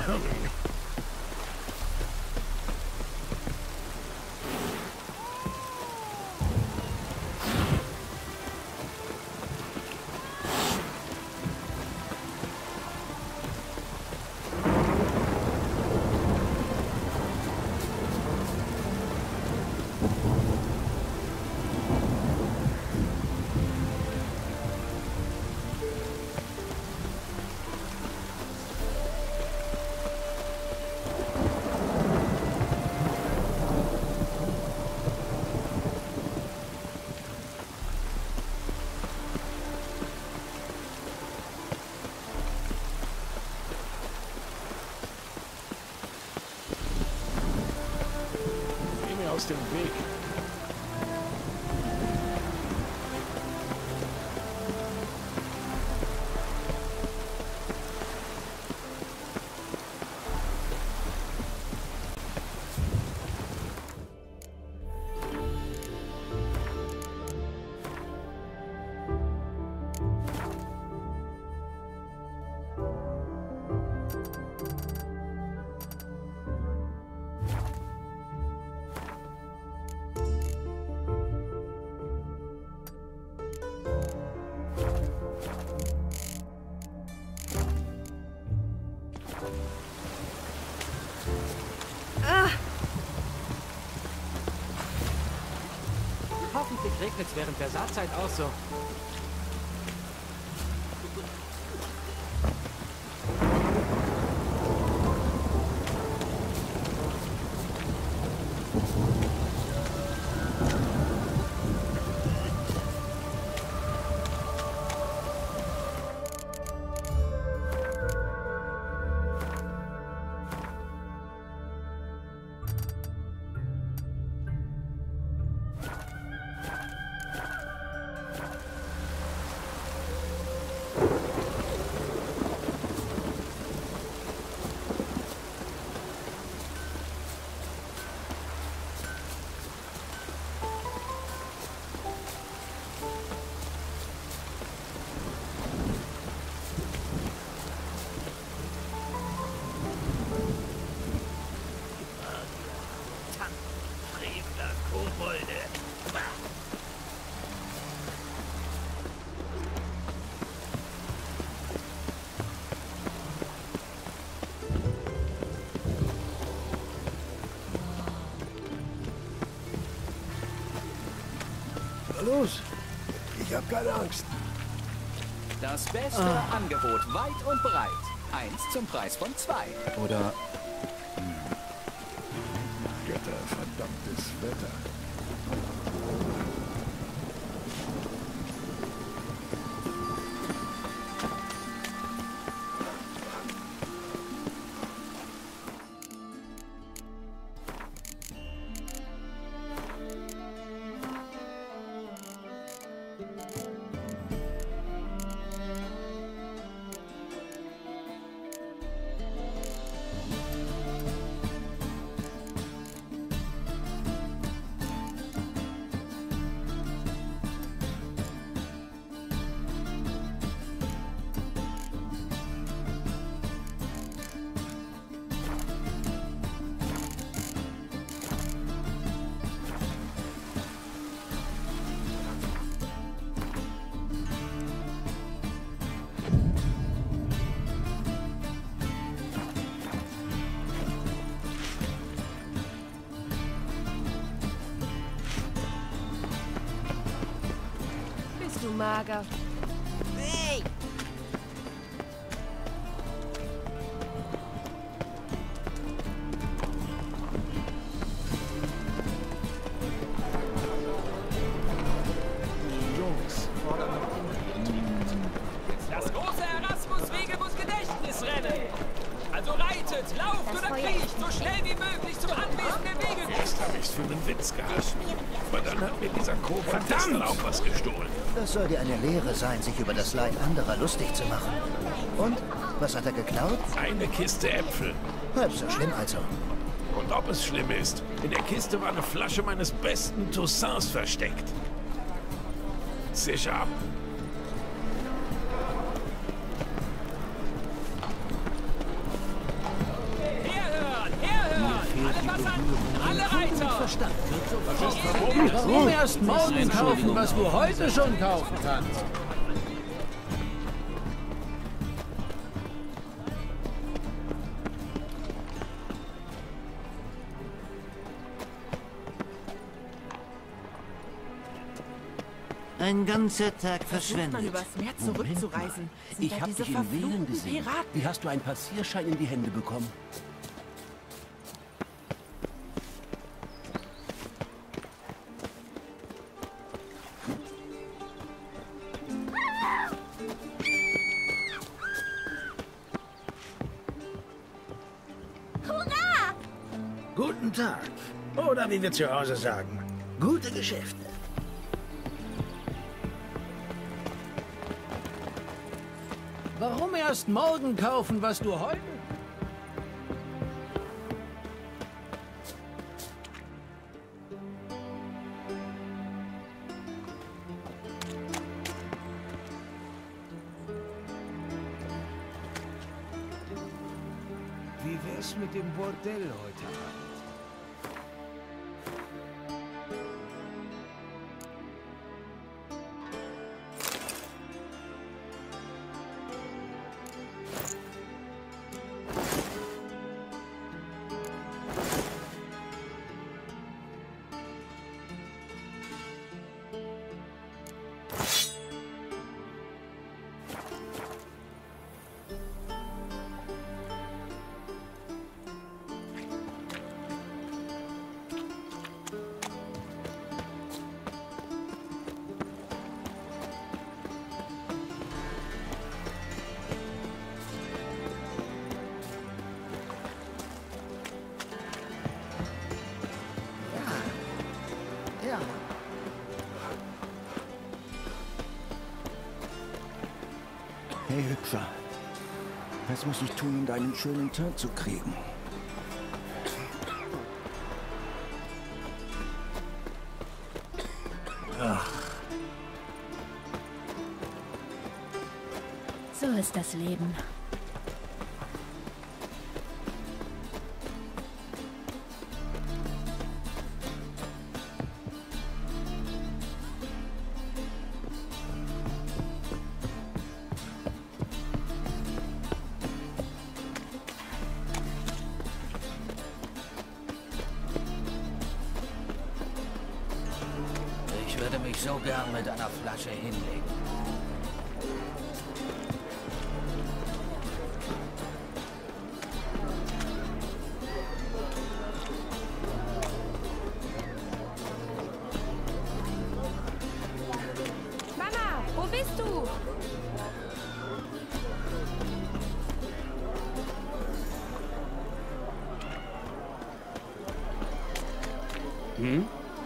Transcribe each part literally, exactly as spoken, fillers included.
coming. Aus dem Weg. Hoffentlich regnet es während der Saatzeit auch so. Los, ich hab keine Angst. Das beste ah. Angebot weit und breit. Eins zum Preis von zwei. Oder... Hm. Götter, verdammtes Wetter. Du mager. Hey! Jungs, fordern noch das große Erasmus-Wegebus-Gedächtnis rennen! Also reitet, lauft oder kriecht, so schnell wie möglich zum Anwesen der Wege. Erst habe ich's für einen Witz gehabt. Aber dann hat mir dieser Verdammt auch was gestohlen. Das soll dir eine Lehre sein, sich über das Leid anderer lustig zu machen. Und? Was hat er geklaut? Eine Kiste Äpfel. Halb so schlimm also. Und ob es schlimm ist, in der Kiste war eine Flasche meines besten Toussaints versteckt. Sicher ab. Alle Reiter! Verstand wird sofort. Warum erst morgen kaufen, was du heute schon kaufen kannst? Ein ganzer Tag Versucht man verschwendet. übers Meer zurückzureisen. Sind Ich da habe diese dich in Wählen verfluchten gesehen. Piraten? Wie hast du einen Passierschein in die Hände bekommen? Guten Tag. Oder wie wir zu Hause sagen, gute Geschäfte. Warum erst morgen kaufen, was du heute... Wie wär's mit dem Bordell heute Abend? Ja. Hey Hübscher, was muss ich tun, um deinen schönen Turn zu kriegen? Ach. So ist das Leben. Ich würde mich so gern mit einer Flasche hinlegen. Mama, wo bist du? Hm?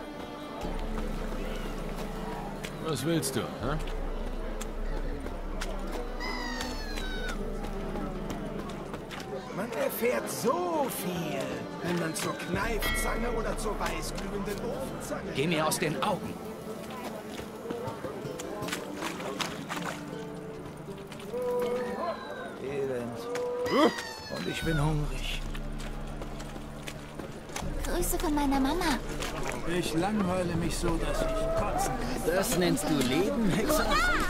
Was willst du, hä? Man erfährt so viel, wenn man zur Kneifzange oder zur weißglühenden Ofenzange... Geh mir aus den Augen. Elend. Und ich bin hungrig. Grüße von meiner Mama. Ich langweile mich so, dass ich kotzen kann. Das nennst du Leben, Hexer?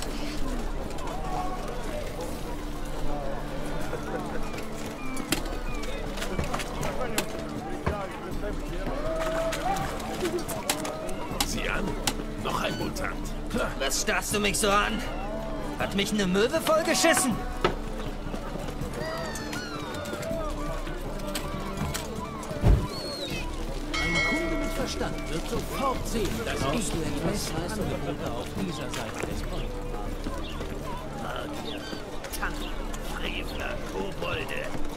Sieh an, noch ein Mutant. Was starrst du mich so an? Hat mich eine Möwe vollgeschissen? Verstand wird sofort sehen, dass ich die beste Angebote auf dieser Seite des Points habe. Magier, Tanten, Frevler, Kobolde.